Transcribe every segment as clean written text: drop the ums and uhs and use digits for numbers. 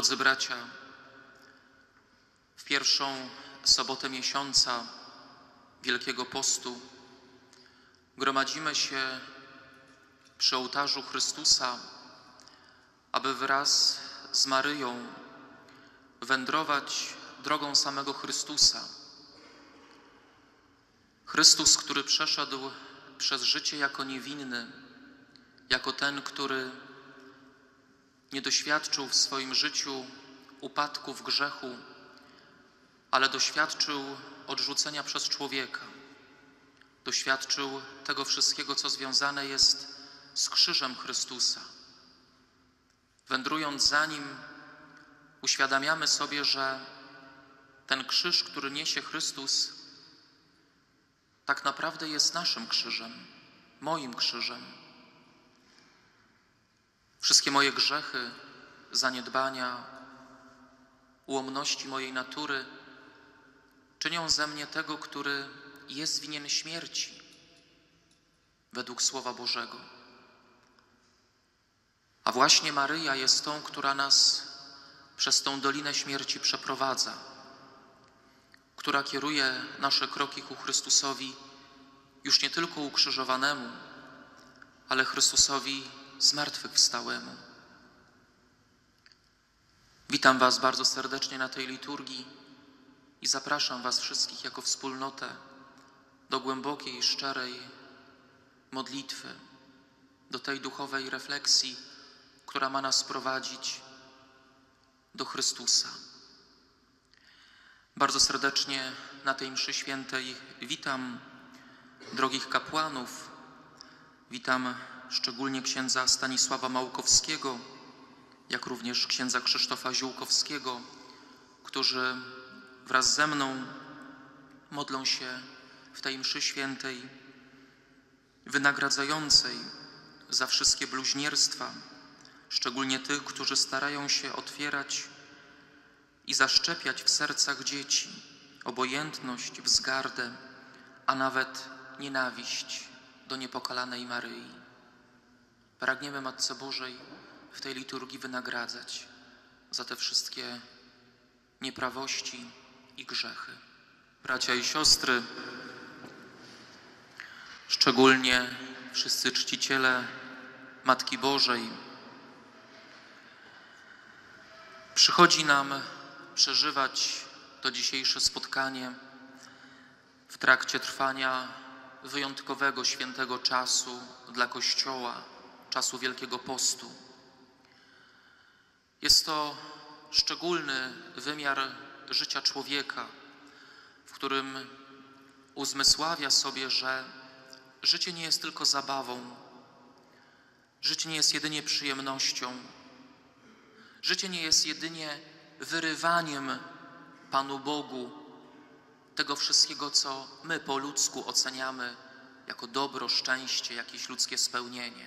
Drodzy bracia, w pierwszą sobotę miesiąca Wielkiego Postu gromadzimy się przy ołtarzu Chrystusa, aby wraz z Maryją wędrować drogą samego Chrystusa. Chrystus, który przeszedł przez życie jako niewinny, jako ten, który nie doświadczył w swoim życiu upadków grzechu, ale doświadczył odrzucenia przez człowieka. Doświadczył tego wszystkiego, co związane jest z krzyżem Chrystusa. Wędrując za Nim, uświadamiamy sobie, że ten krzyż, który niesie Chrystus, tak naprawdę jest naszym krzyżem, moim krzyżem. Wszystkie moje grzechy, zaniedbania, ułomności mojej natury czynią ze mnie tego, który jest winien śmierci według Słowa Bożego. A właśnie Maryja jest tą, która nas przez tą dolinę śmierci przeprowadza, która kieruje nasze kroki ku Chrystusowi, już nie tylko ukrzyżowanemu, ale Chrystusowi zmartwychwstałemu. Witam Was bardzo serdecznie na tej liturgii i zapraszam Was wszystkich jako wspólnotę do głębokiej i szczerej modlitwy, do tej duchowej refleksji, która ma nas prowadzić do Chrystusa. Bardzo serdecznie na tej mszy świętej witam drogich kapłanów, witam szczególnie księdza Stanisława Małkowskiego, jak również księdza Krzysztofa Ziółkowskiego, którzy wraz ze mną modlą się w tej mszy świętej wynagradzającej za wszystkie bluźnierstwa, szczególnie tych, którzy starają się otwierać i zaszczepiać w sercach dzieci obojętność, wzgardę, a nawet nienawiść do niepokalanej Maryi. Pragniemy Matce Bożej w tej liturgii wynagradzać za te wszystkie nieprawości i grzechy. Bracia i siostry, szczególnie wszyscy czciciele Matki Bożej, przychodzi nam przeżywać to dzisiejsze spotkanie w trakcie trwania wyjątkowego, świętego czasu dla Kościoła, czasu Wielkiego Postu. Jest to szczególny wymiar życia człowieka, w którym uzmysławia sobie, że życie nie jest tylko zabawą, życie nie jest jedynie przyjemnością, życie nie jest jedynie wyrywaniem Panu Bogu tego wszystkiego, co my po ludzku oceniamy jako dobro, szczęście, jakieś ludzkie spełnienie.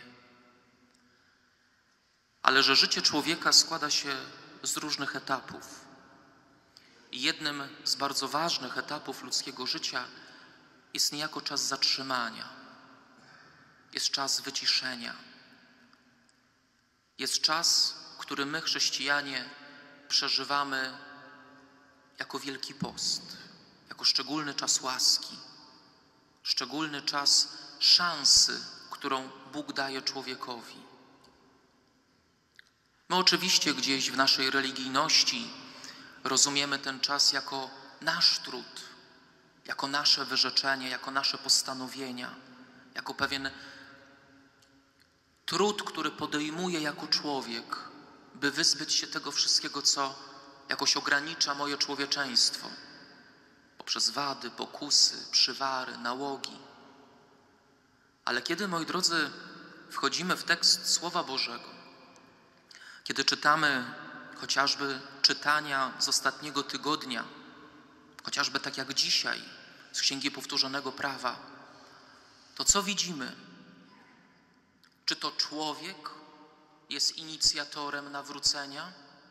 Ale że życie człowieka składa się z różnych etapów. I jednym z bardzo ważnych etapów ludzkiego życia jest niejako czas zatrzymania, jest czas wyciszenia, jest czas, który my, chrześcijanie, przeżywamy jako Wielki Post, jako szczególny czas łaski, szczególny czas szansy, którą Bóg daje człowiekowi. My oczywiście gdzieś w naszej religijności rozumiemy ten czas jako nasz trud, jako nasze wyrzeczenie, jako nasze postanowienia, jako pewien trud, który podejmuję jako człowiek, by wyzbyć się tego wszystkiego, co jakoś ogranicza moje człowieczeństwo, poprzez wady, pokusy, przywary, nałogi. Ale kiedy, moi drodzy, wchodzimy w tekst Słowa Bożego, kiedy czytamy chociażby czytania z ostatniego tygodnia, chociażby tak jak dzisiaj z Księgi Powtórzonego Prawa, to co widzimy? Czy to człowiek jest inicjatorem nawrócenia?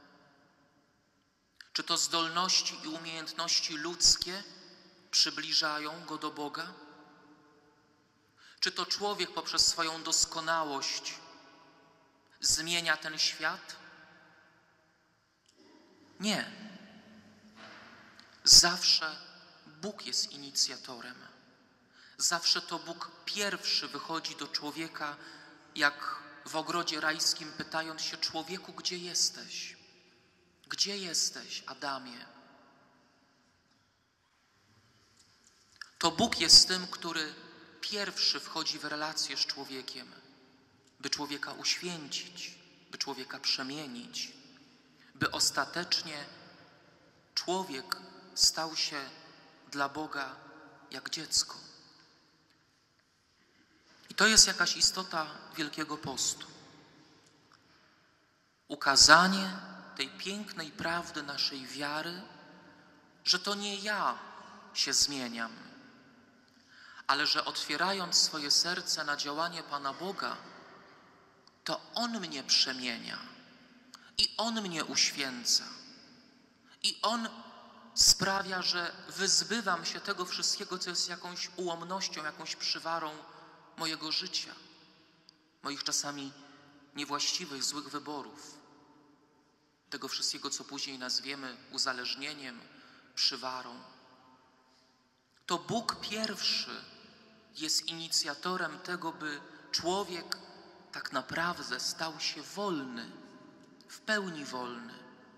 Czy to zdolności i umiejętności ludzkie przybliżają go do Boga? Czy to człowiek poprzez swoją doskonałość zmienia ten świat? Nie. Zawsze Bóg jest inicjatorem. Zawsze to Bóg pierwszy wychodzi do człowieka, jak w ogrodzie rajskim, pytając się: człowieku, gdzie jesteś? Gdzie jesteś, Adamie? To Bóg jest tym, który pierwszy wchodzi w relację z człowiekiem, by człowieka uświęcić, by człowieka przemienić, by ostatecznie człowiek stał się dla Boga jak dziecko. I to jest jakaś istota Wielkiego Postu. Ukazanie tej pięknej prawdy naszej wiary, że to nie ja się zmieniam, ale że otwierając swoje serce na działanie Pana Boga, to On mnie przemienia i On mnie uświęca i On sprawia, że wyzbywam się tego wszystkiego, co jest jakąś ułomnością, jakąś przywarą mojego życia, moich czasami niewłaściwych, złych wyborów, tego wszystkiego, co później nazwiemy uzależnieniem, przywarą. To Bóg pierwszy jest inicjatorem tego, by człowiek tak naprawdę stał się wolny, w pełni wolny.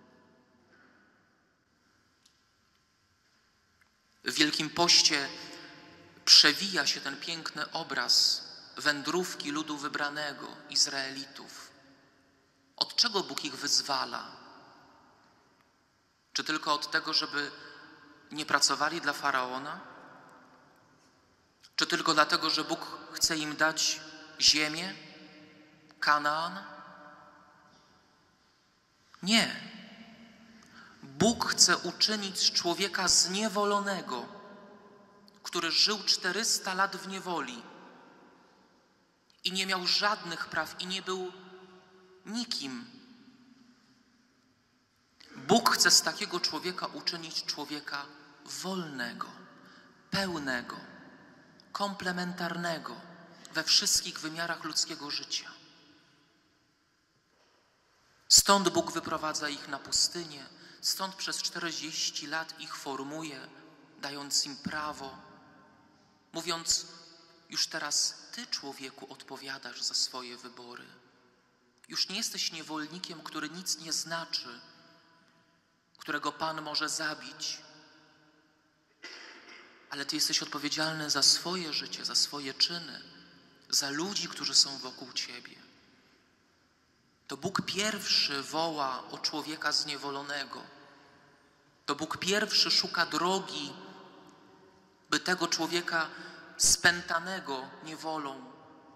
W Wielkim Poście przewija się ten piękny obraz wędrówki ludu wybranego, Izraelitów. Od czego Bóg ich wyzwala? Czy tylko od tego, żeby nie pracowali dla Faraona? Czy tylko dlatego, że Bóg chce im dać ziemię, Kanaan? Nie. Bóg chce uczynić z człowieka zniewolonego, który żył 400 lat w niewoli i nie miał żadnych praw i nie był nikim. Bóg chce z takiego człowieka uczynić człowieka wolnego, pełnego, komplementarnego we wszystkich wymiarach ludzkiego życia. Stąd Bóg wyprowadza ich na pustynię, stąd przez 40 lat ich formuje, dając im prawo, mówiąc: już teraz ty, człowieku, odpowiadasz za swoje wybory. Już nie jesteś niewolnikiem, który nic nie znaczy, którego Pan może zabić, ale ty jesteś odpowiedzialny za swoje życie, za swoje czyny, za ludzi, którzy są wokół ciebie. To Bóg pierwszy woła o człowieka zniewolonego. To Bóg pierwszy szuka drogi, by tego człowieka spętanego niewolą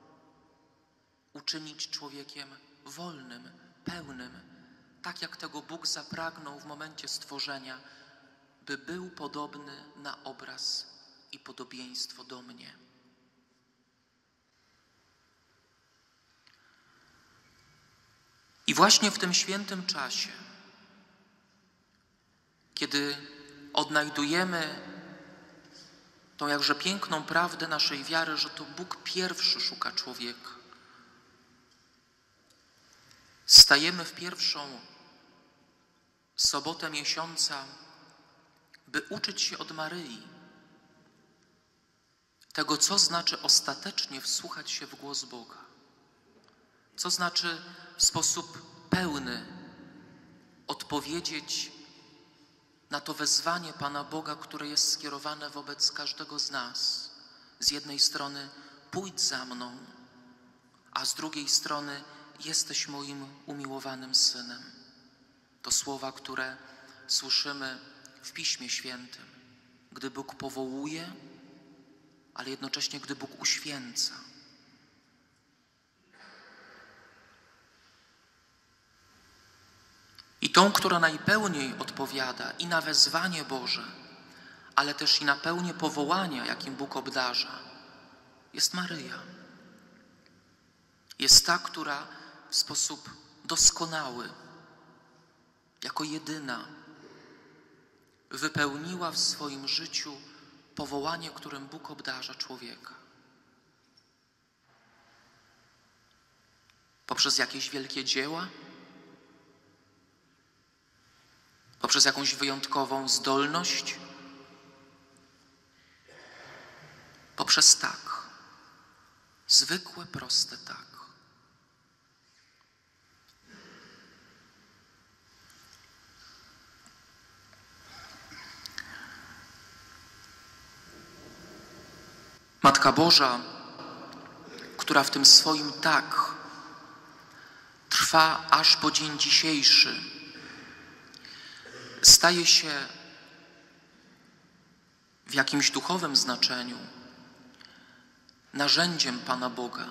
uczynić człowiekiem wolnym, pełnym, tak jak tego Bóg zapragnął w momencie stworzenia, by był podobny na obraz i podobieństwo do mnie. I właśnie w tym świętym czasie, kiedy odnajdujemy tą jakże piękną prawdę naszej wiary, że to Bóg pierwszy szuka człowieka, stajemy w pierwszą sobotę miesiąca, by uczyć się od Maryi tego, co znaczy ostatecznie wsłuchać się w głos Boga. Co znaczy w sposób pełny odpowiedzieć na to wezwanie Pana Boga, które jest skierowane wobec każdego z nas. Z jednej strony: pójdź za mną, a z drugiej strony: jesteś moim umiłowanym Synem. To słowa, które słyszymy w Piśmie Świętym, gdy Bóg powołuje, ale jednocześnie gdy Bóg uświęca. I tą, która najpełniej odpowiada i na wezwanie Boże, ale też i na pełnię powołania, jakim Bóg obdarza, jest Maryja. Jest ta, która w sposób doskonały, jako jedyna, wypełniła w swoim życiu powołanie, którym Bóg obdarza człowieka. Poprzez jakieś wielkie dzieła? poprzez jakąś wyjątkową zdolność, poprzez tak. Zwykłe, proste tak. Matka Boża, która w tym swoim tak trwa aż po dzień dzisiejszy, staje się w jakimś duchowym znaczeniu narzędziem Pana Boga,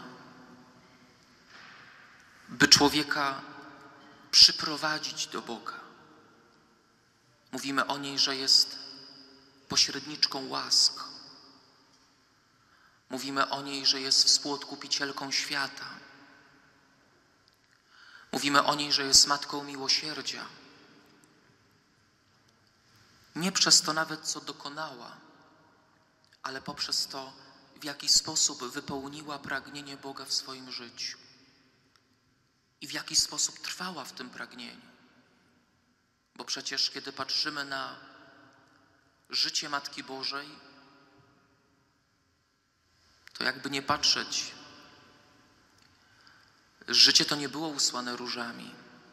by człowieka przyprowadzić do Boga. Mówimy o niej, że jest pośredniczką łask. Mówimy o niej, że jest współodkupicielką świata. Mówimy o niej, że jest matką miłosierdzia. Nie przez to nawet, co dokonała, ale poprzez to, w jaki sposób wypełniła pragnienie Boga w swoim życiu i w jaki sposób trwała w tym pragnieniu. Bo przecież, kiedy patrzymy na życie Matki Bożej, to jakby nie patrzeć, życie to nie było usłane różami.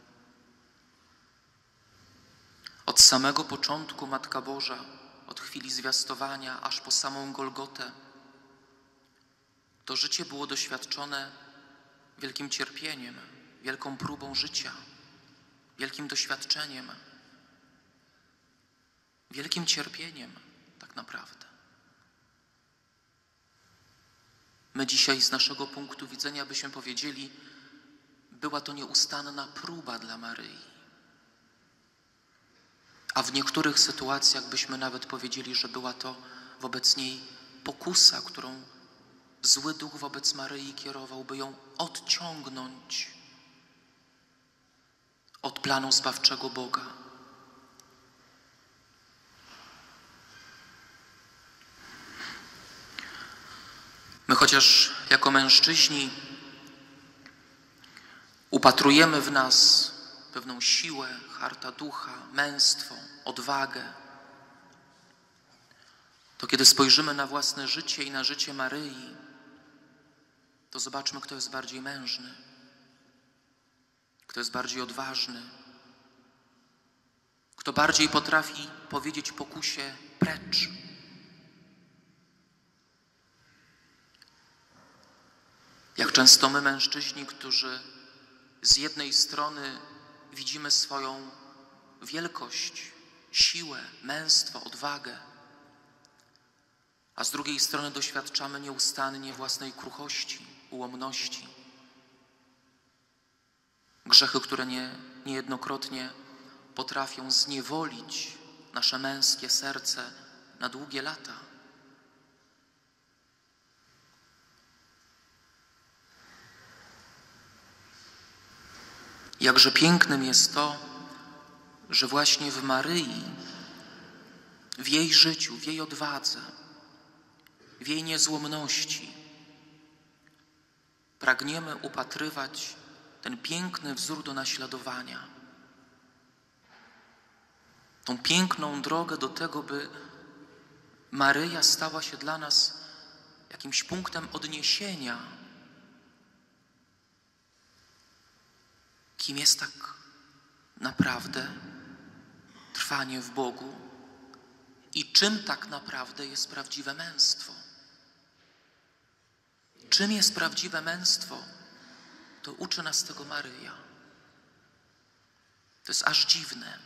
Od samego początku Matka Boża, od chwili zwiastowania aż po samą Golgotę, to życie było doświadczone wielkim cierpieniem, wielką próbą życia, wielkim doświadczeniem, wielkim cierpieniem tak naprawdę. My dzisiaj z naszego punktu widzenia byśmy powiedzieli, była to nieustanna próba dla Maryi. A w niektórych sytuacjach byśmy nawet powiedzieli, że była to wobec niej pokusa, którą zły duch wobec Maryi kierował, by ją odciągnąć od planu zbawczego Boga. My chociaż jako mężczyźni upatrujemy w nas pewną siłę, harta ducha, męstwo, odwagę, to kiedy spojrzymy na własne życie i na życie Maryi, to zobaczmy, kto jest bardziej mężny, kto jest bardziej odważny, kto bardziej potrafi powiedzieć pokusie precz. Jak często my, mężczyźni, którzy z jednej strony widzimy swoją wielkość, siłę, męstwo, odwagę, a z drugiej strony doświadczamy nieustannie własnej kruchości, ułomności. Grzechy, które niejednokrotnie potrafią zniewolić nasze męskie serce na długie lata. Jakże pięknym jest to, że właśnie w Maryi, w jej życiu, w jej odwadze, w jej niezłomności pragniemy upatrywać ten piękny wzór do naśladowania. Tą piękną drogę do tego, by Maryja stała się dla nas jakimś punktem odniesienia. Kim jest tak naprawdę trwanie w Bogu i czym tak naprawdę jest prawdziwe męstwo. Czym jest prawdziwe męstwo, to uczy nas tego Maryja. To jest aż dziwne,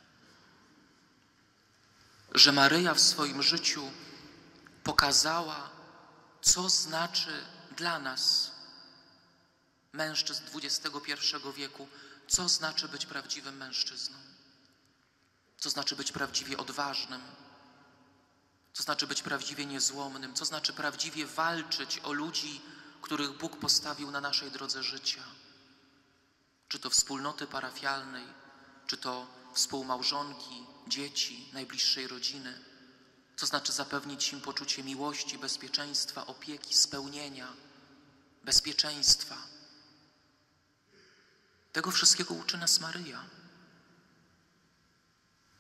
że Maryja w swoim życiu pokazała, co znaczy dla nas, mężczyzn XXI wieku, co znaczy być prawdziwym mężczyzną, co znaczy być prawdziwie odważnym, co znaczy być prawdziwie niezłomnym, co znaczy prawdziwie walczyć o ludzi, których Bóg postawił na naszej drodze życia. Czy to wspólnoty parafialnej, czy to współmałżonki, dzieci, najbliższej rodziny. Co znaczy zapewnić im poczucie miłości, bezpieczeństwa, opieki, spełnienia, bezpieczeństwa. Tego wszystkiego uczy nas Maryja.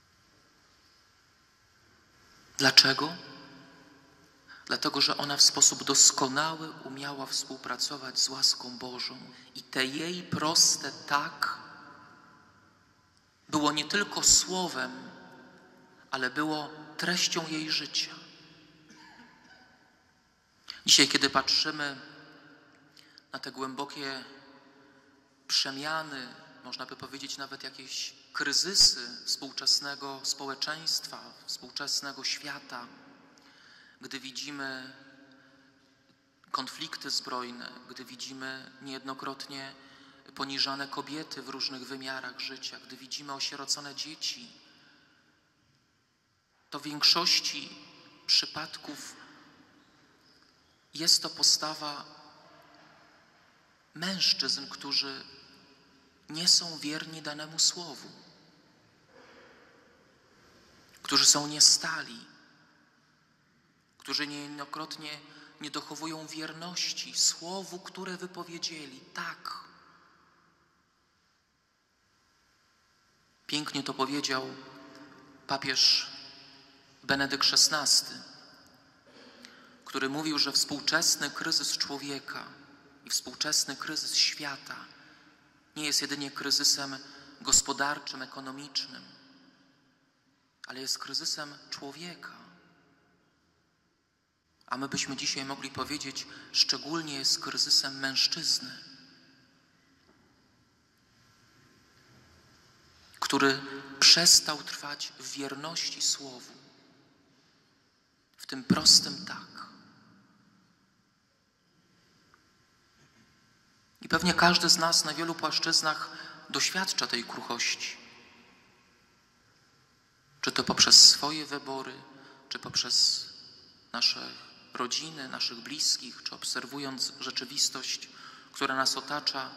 Dlaczego? Dlatego, że ona w sposób doskonały umiała współpracować z łaską Bożą i te jej proste tak było nie tylko słowem, ale było treścią jej życia. Dzisiaj, kiedy patrzymy na te głębokie przemiany, można by powiedzieć nawet jakieś kryzysy współczesnego społeczeństwa, współczesnego świata, gdy widzimy konflikty zbrojne, gdy widzimy niejednokrotnie poniżane kobiety w różnych wymiarach życia, gdy widzimy osierocone dzieci, to w większości przypadków jest to postawa mężczyzn, którzy nie są wierni danemu słowu, którzy są niestali, którzy niejednokrotnie nie dochowują wierności słowu, które wypowiedzieli. Tak. Pięknie to powiedział papież Benedykt XVI, który mówił, że współczesny kryzys człowieka i współczesny kryzys świata nie jest jedynie kryzysem gospodarczym, ekonomicznym, ale jest kryzysem człowieka. A my byśmy dzisiaj mogli powiedzieć, szczególnie jest kryzysem mężczyzny, który przestał trwać w wierności słowu, w tym prostym tak. I pewnie każdy z nas na wielu płaszczyznach doświadcza tej kruchości. Czy to poprzez swoje wybory, czy poprzez nasze rodziny, naszych bliskich, czy obserwując rzeczywistość, która nas otacza,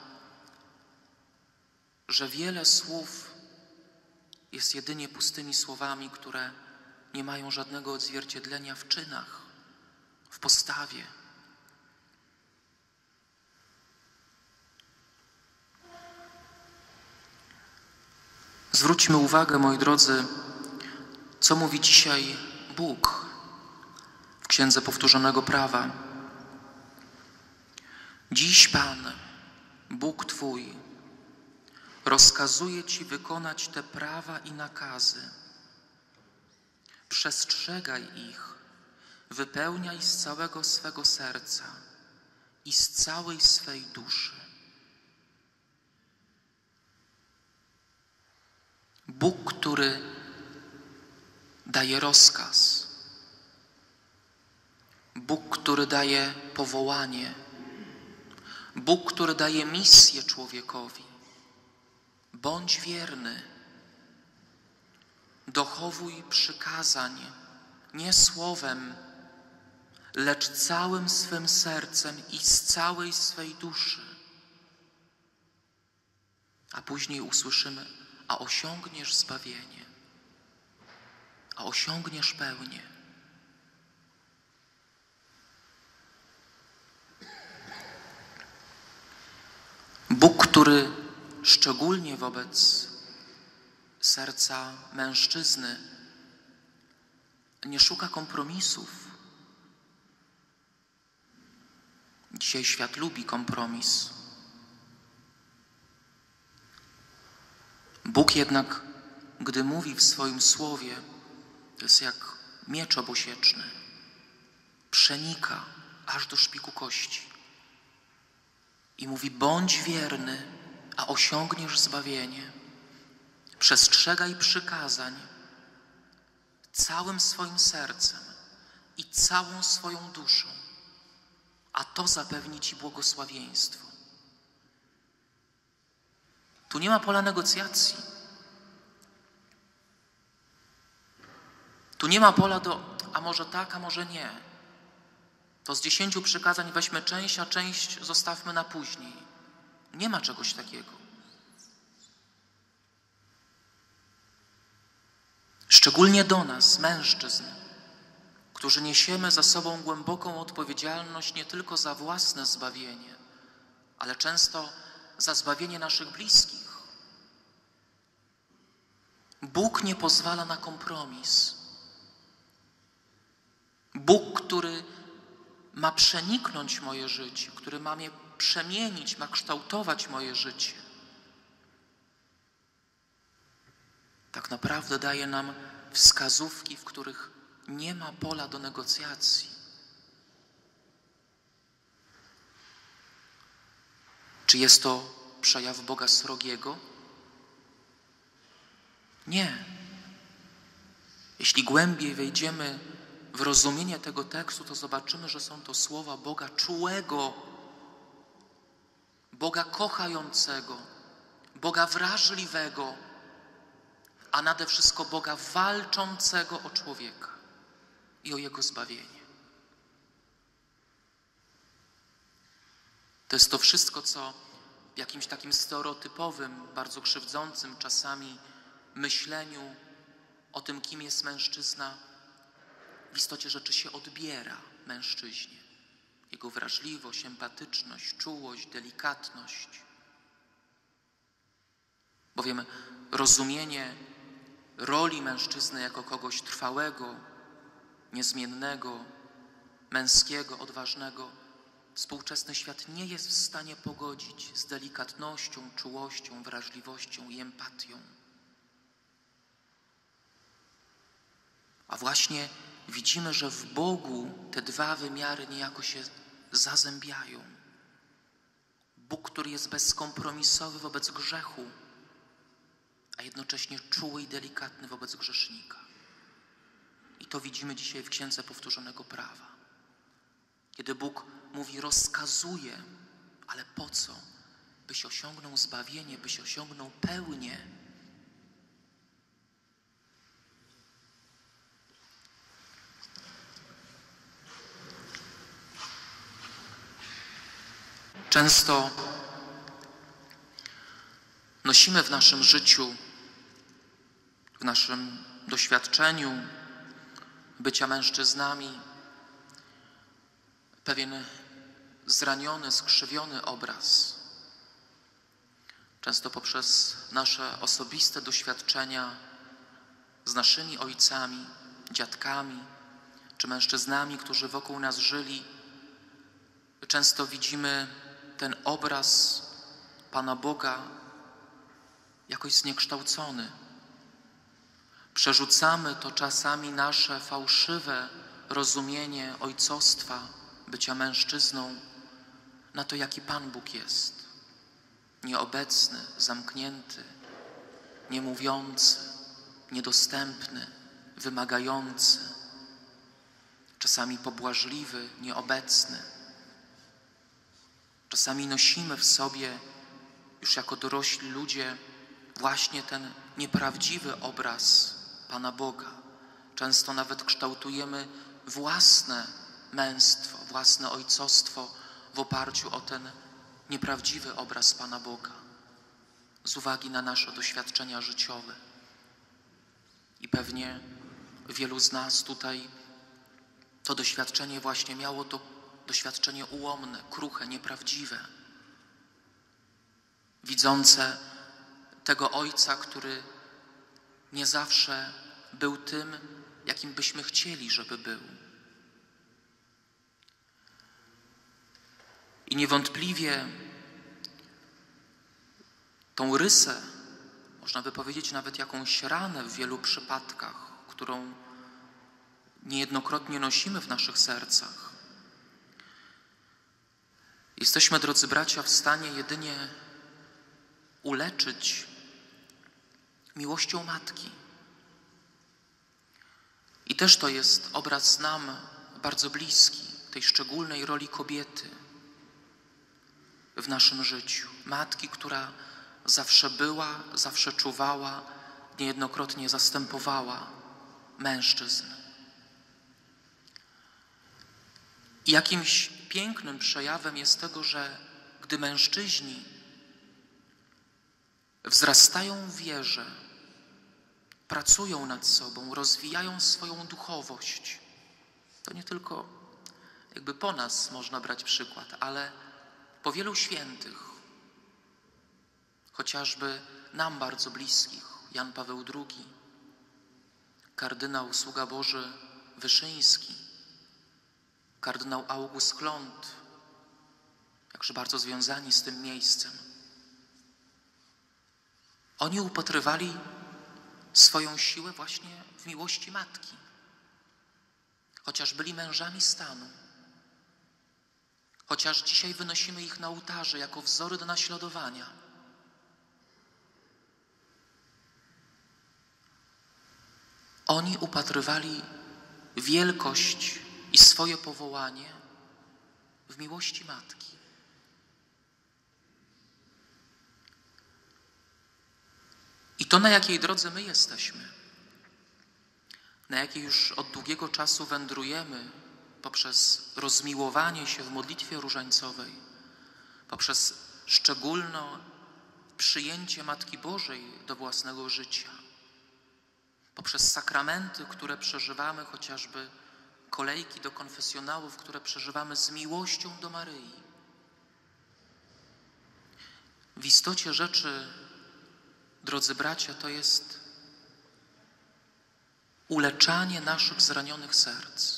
że wiele słów jest jedynie pustymi słowami, które nie mają żadnego odzwierciedlenia w czynach, w postawie. Zwróćmy uwagę, moi drodzy, co mówi dzisiaj Bóg w Księdze Powtórzonego Prawa. Dziś Pan, Bóg Twój, rozkazuje Ci wykonać te prawa i nakazy. Przestrzegaj ich, wypełniaj z całego swego serca i z całej swej duszy. Bóg, który daje rozkaz. Bóg, który daje powołanie. Bóg, który daje misję człowiekowi. Bądź wierny. Dochowuj przykazań, nie słowem, lecz całym swym sercem i z całej swej duszy. A później usłyszymy, a osiągniesz zbawienie, a osiągniesz pełnię. Bóg, który szczególnie wobec serca mężczyzny nie szuka kompromisów. Dzisiaj świat lubi kompromis. Bóg jednak, gdy mówi w swoim słowie, to jest jak miecz obosieczny. Przenika aż do szpiku kości. I mówi, bądź wierny, a osiągniesz zbawienie. Przestrzegaj przykazań całym swoim sercem i całą swoją duszą, a to zapewni Ci błogosławieństwo. Tu nie ma pola negocjacji. Tu nie ma pola do, a może tak, a może nie. To z 10 przykazań weźmy część, a część zostawmy na później. Nie ma czegoś takiego. Szczególnie do nas, mężczyzn, którzy niesiemy za sobą głęboką odpowiedzialność nie tylko za własne zbawienie, ale często za zbawienie naszych bliskich. Bóg nie pozwala na kompromis. Bóg, który ma przeniknąć moje życie, który ma mnie przemienić, ma kształtować moje życie. Tak naprawdę daje nam wskazówki, w których nie ma pola do negocjacji. Czy jest to przejaw Boga srogiego? Nie. Jeśli głębiej wejdziemy w rozumienie tego tekstu, to zobaczymy, że są to słowa Boga czułego, Boga kochającego, Boga wrażliwego, a nade wszystko Boga walczącego o człowieka i o jego zbawienie. To jest to wszystko, co w jakimś takim stereotypowym, bardzo krzywdzącym czasami myśleniu o tym, kim jest mężczyzna, w istocie rzeczy się odbiera mężczyźnie. Jego wrażliwość, empatyczność, czułość, delikatność. Bowiem rozumienie roli mężczyzny jako kogoś trwałego, niezmiennego, męskiego, odważnego, współczesny świat nie jest w stanie pogodzić z delikatnością, czułością, wrażliwością i empatią. A właśnie widzimy, że w Bogu te dwa wymiary niejako się zazębiają. Bóg, który jest bezkompromisowy wobec grzechu, a jednocześnie czuły i delikatny wobec grzesznika. I to widzimy dzisiaj w Księdze Powtórzonego Prawa. Kiedy Bóg mówi, rozkazuje, ale po co? Byś osiągnął zbawienie, byś osiągnął pełnię. Często nosimy w naszym życiu, w naszym doświadczeniu bycia mężczyznami pewien zraniony, skrzywiony obraz. Często poprzez nasze osobiste doświadczenia z naszymi ojcami, dziadkami czy mężczyznami, którzy wokół nas żyli, często widzimy ten obraz Pana Boga jakoś zniekształcony. Przerzucamy to czasami nasze fałszywe rozumienie ojcostwa, bycia mężczyzną, na to, jaki Pan Bóg jest. Nieobecny, zamknięty, niemówiący, niedostępny, wymagający, czasami pobłażliwy, nieobecny. Czasami nosimy w sobie, już jako dorośli ludzie, właśnie ten nieprawdziwy obraz Pana Boga. Często nawet kształtujemy własne męstwo, własne ojcostwo w oparciu o ten nieprawdziwy obraz Pana Boga, z uwagi na nasze doświadczenia życiowe. I pewnie wielu z nas tutaj to doświadczenie właśnie miało, to doświadczenie ułomne, kruche, nieprawdziwe, widzące tego ojca, który nie zawsze był tym, jakim byśmy chcieli, żeby był. I niewątpliwie tą rysę, można by powiedzieć nawet jakąś ranę w wielu przypadkach, którą niejednokrotnie nosimy w naszych sercach, jesteśmy, drodzy bracia, w stanie jedynie uleczyć miłością matki. I też to jest obraz nam bardzo bliski, tej szczególnej roli kobiety w naszym życiu. Matki, która zawsze była, zawsze czuwała, niejednokrotnie zastępowała mężczyzn. I jakimś pięknym przejawem jest tego, że gdy mężczyźni wzrastają w wierze, pracują nad sobą, rozwijają swoją duchowość, to nie tylko jakby po nas można brać przykład, ale po wielu świętych, chociażby nam bardzo bliskich, Jan Paweł II, kardynał, sługa Boży Wyszyński, kardynał August Hlond, jakże bardzo związani z tym miejscem. Oni upatrywali swoją siłę właśnie w miłości matki, chociaż byli mężami stanu, chociaż dzisiaj wynosimy ich na ołtarze jako wzory do naśladowania. Oni upatrywali wielkość i swoje powołanie w miłości matki. I to, na jakiej drodze my jesteśmy, na jakiej już od długiego czasu wędrujemy poprzez rozmiłowanie się w modlitwie różańcowej, poprzez szczególne przyjęcie Matki Bożej do własnego życia, poprzez sakramenty, które przeżywamy, chociażby kolejki do konfesjonałów, które przeżywamy z miłością do Maryi. W istocie rzeczy, drodzy bracia, to jest uleczanie naszych zranionych serc.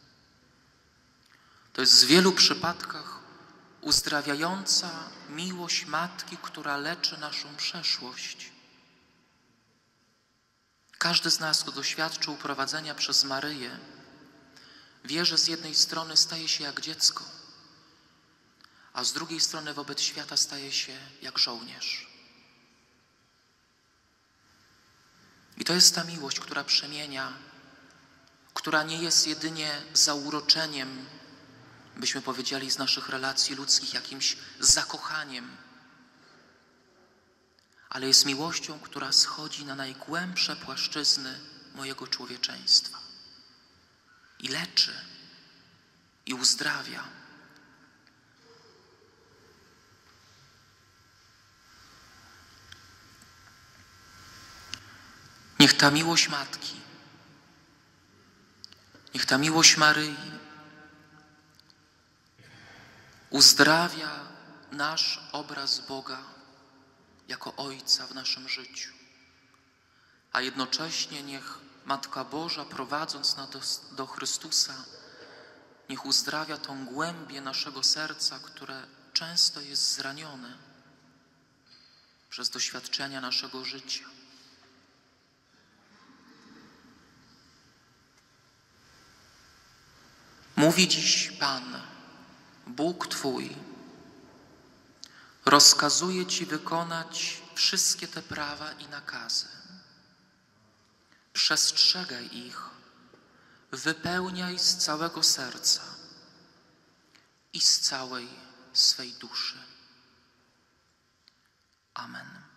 To jest w wielu przypadkach uzdrawiająca miłość Matki, która leczy naszą przeszłość. Każdy z nas, kto doświadczył prowadzenia przez Maryję, wie, że z jednej strony staje się jak dziecko, a z drugiej strony wobec świata staje się jak żołnierz. I to jest ta miłość, która przemienia, która nie jest jedynie zauroczeniem, byśmy powiedzieli, z naszych relacji ludzkich, jakimś zakochaniem, ale jest miłością, która schodzi na najgłębsze płaszczyzny mojego człowieczeństwa i leczy, i uzdrawia. Niech ta miłość Matki, niech ta miłość Maryi uzdrawia nasz obraz Boga jako Ojca w naszym życiu, a jednocześnie niech Matka Boża, prowadząc nas do Chrystusa, niech uzdrawia tą głębię naszego serca, które często jest zranione przez doświadczenia naszego życia. Mówi dziś Pan, Bóg Twój, rozkazuje Ci wykonać wszystkie te prawa i nakazy. Przestrzegaj ich, wypełniaj z całego serca i z całej swej duszy. Amen.